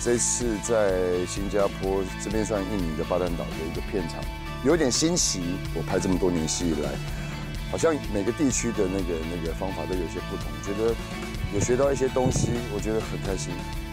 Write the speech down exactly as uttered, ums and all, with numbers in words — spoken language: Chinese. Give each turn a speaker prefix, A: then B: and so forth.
A: 这次在新加坡这边算印尼的巴淡岛的一个片场，有点新奇。我拍这么多年戏以来，好像每个地区的那个那个方法都有些不同，觉得有学到一些东西，我觉得很开心。